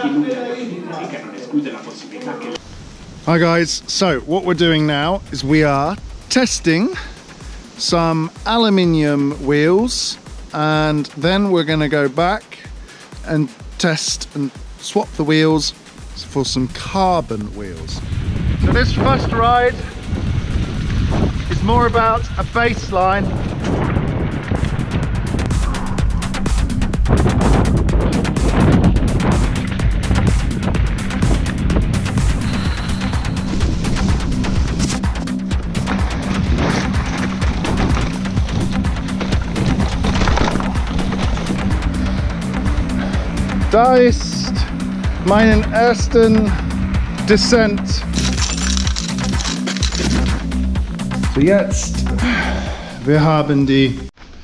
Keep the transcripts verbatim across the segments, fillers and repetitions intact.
Hi guys, so what we're doing now is we are testing some aluminium wheels, and then we're going to go back and test and swap the wheels for some carbon wheels. So this first ride is more about a baseline. Da ist meinen ersten Descent. So jetzt, wir haben die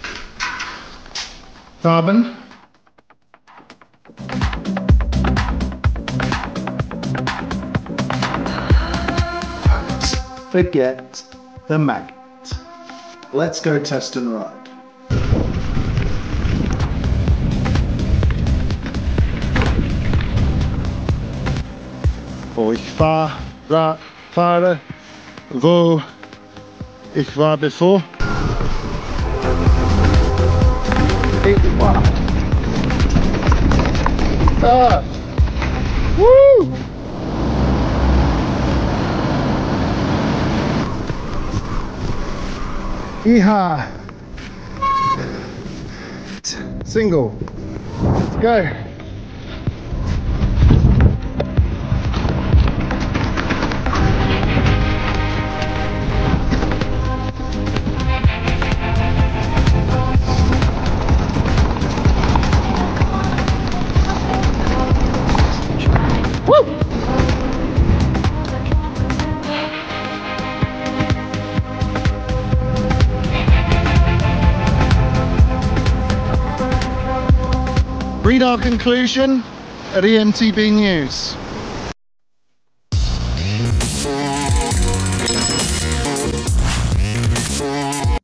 Carbon. Forget the magnet. Let's go test and ride. Wo ich fahr, ra, fahre, wo ich war bevor. Ich war. Ah. Woo! Yeehaw! Single. Let's go. Read our conclusion at E M T B News.